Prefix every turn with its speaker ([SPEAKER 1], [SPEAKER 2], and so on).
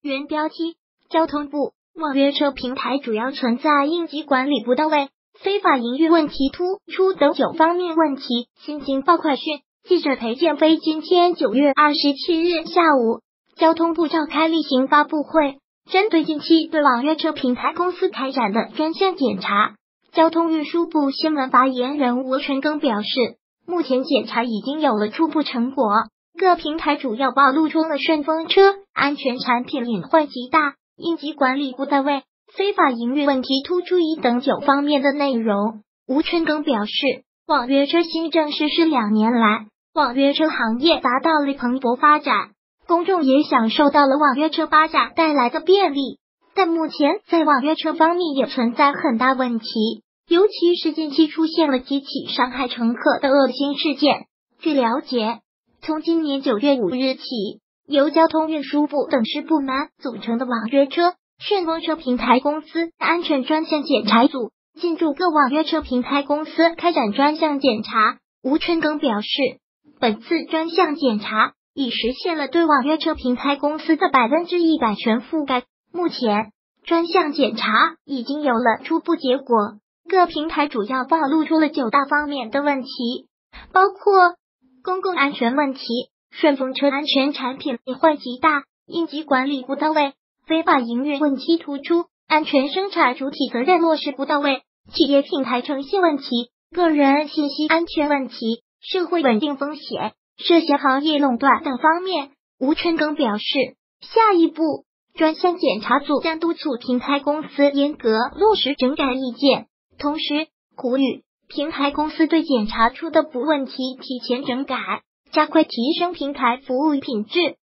[SPEAKER 1] 原标题：交通部网约车平台主要存在应急管理不到位、非法营运问题突出等9方面问题。新京报快讯，记者裴建飞今天9月27日下午，交通部召开例行发布会，针对近期对网约车平台公司开展的专项检查，交通运输部新闻发言人吴春耕表示，目前检查已经有了初步成果，各平台主要暴露出了顺风车安全产品隐患极大、应急管理不到位、非法营运问题突出等9方面的内容。吴春耕表示，网约车新政实施2年来，网约车行业达到了蓬勃发展，公众也享受到了网约车发展带来的便利，但目前在网约车方面也存在很大问题，尤其是近期出现了几起伤害乘客的恶性事件。据了解，从今年9月5日起，由交通运输部等10部门组成的网约车、顺风车平台公司安全专项检查组进驻各网约车平台公司开展专项检查。吴春耕表示，本次专项检查已实现了对网约车平台公司的100%全覆盖。目前，专项检查已经有了初步结果，各平台主要暴露出了9大方面的问题，包括公共安全问题、顺风车安全产品隐患极大、应急管理不到位、非法营运问题突出、安全生产主体责任落实不到位、企业平台诚信问题、个人信息安全问题、社会稳定风险、涉嫌行业垄断等方面。吴春耕表示，下一步专项检查组将督促平台公司严格落实整改意见，同时呼吁平台公司对检查出的问题提前整改，加快提升平台服务品质。